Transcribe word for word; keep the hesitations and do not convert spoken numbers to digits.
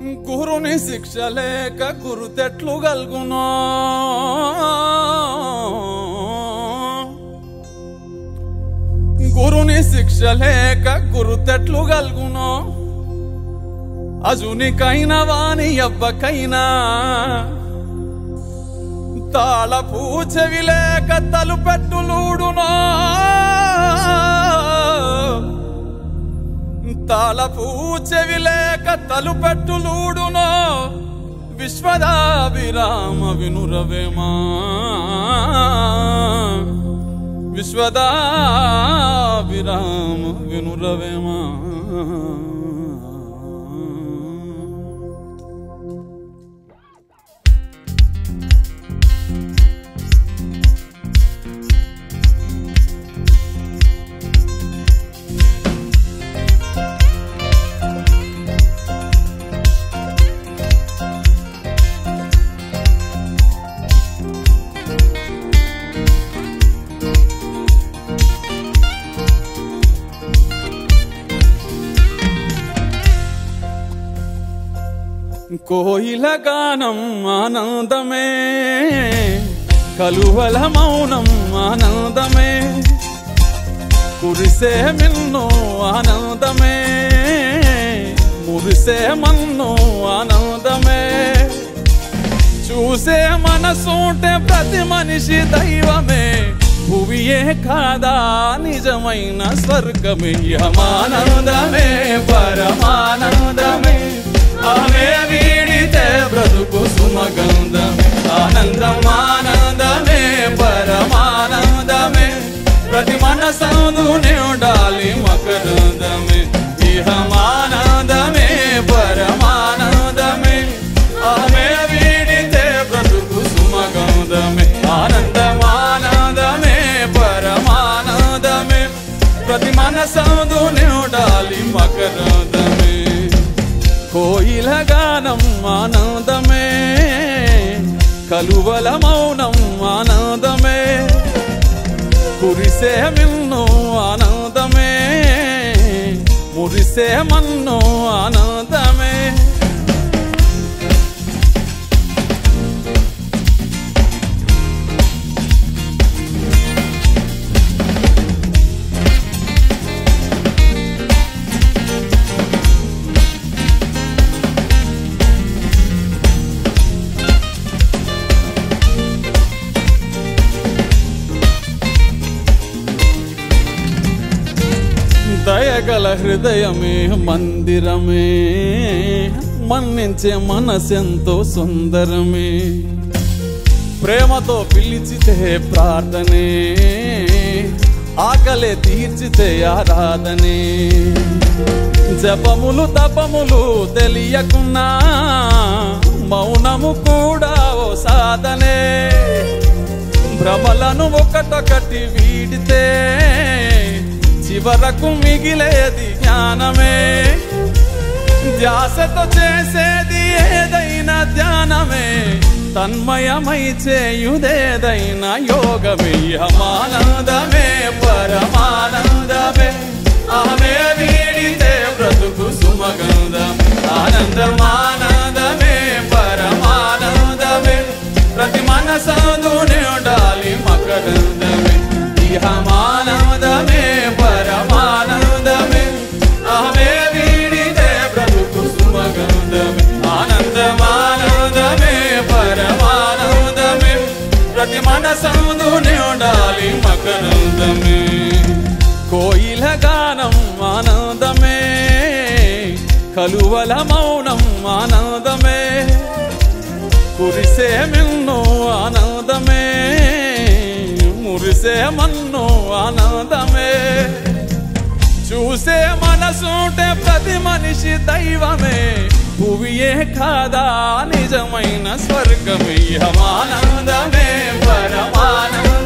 గురుని శిక్ష లేక గురుతెట్లు గల్గునో గురుని శిక్ష లేక గురుతెట్లు గల్గునో అజునికైనా వాని ఎవ్వకైనా తాళపు చెవి లేక తలుపెట్టులూడునో తాళపు చెవి లేక తలుపెట్టులూడునో విశ్వదాభిరామ వినురవేమా విశ్వదాభిరామ వినురవేమా కోయిల గానం ఆనందమే కలువల మౌనం ఆనందమే కురిసే మిన్ను ఆనందమే మురిసే మన్ను ఆనందమే చూసే మనసుంటే ప్రతి మనిషి దైవమే భువియే కాదా నిజమైన స్వర్గమే యమానందమే పరమానందమే ఆమె వీడితే బ్రతుకు సుమగంధమే ఆనందం ఆనందమే పరమానందమే ప్రతి మనసందునే ఉండాలి మకరందమే ఇహమానందమే పరమానందమే ఆమె వీడితే బ్రతుకు సుమగంధమే ఆనందం ఆనందమే పరమానందమే ప్రతి మనసందునే ఉండాలి మకరందమే కోయిల గానం ఆనందమే కలువల మౌనం ఆనందమే కురిసే మిన్ను ఆనందమే మురిసే మన్ను ఆనందమే దయగల హృదయమే మందిరమే మన్నించే మనసెంతో సుందరమే ప్రేమతో పిలిచితే ప్రార్థనే ఆకలే తీర్చితే ఆరాధనే జపములు తపములు తెలియకున్నా మౌనము కూడా ఓ సాధనే భ్రమలను ఒకటొకటి వీడితే చివరకు మిగిలేది జ్ఞానమే ధ్యాసతో చేసేది ఏదైనా ధ్యానమే తన్మయమై చేయుదేదైనా యోగమే యమానందమే పరమానందమే ఆమె వీడితే బ్రతుకు సుమగంధమే ఆనందమానందమే పరమానందమే ప్రతి మనసందునే ఉండాలి మకరందమే ఇహమానందమే పరమానందమే ఆమె వీడితే బ్రతుకు సుమగంధమే ఆనందమానందమే పరమానందమే ప్రతి మనసందునే ఉండాలి మకరందమే కోయిల గానం ఆనందమే కలువల మౌనం ఆనందమే కురిసే మిన్ను ఆనందమే మురిసే మన్ను ఆనందమే చూసే మనసుంటే ప్రతి మనిషి దైవమే భువియే కాదా నిజమైన స్వర్గమే యమానందమే పరమానందమే